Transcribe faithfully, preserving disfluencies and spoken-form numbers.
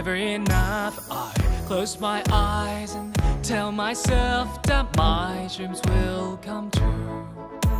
never enough. I close my eyes and tell myself that my dreams will come true.